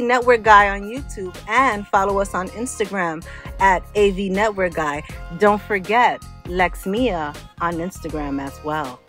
AV Network Guy on YouTube and follow us on Instagram at AV Network Guy. Don't forget Lex Mia on Instagram as well.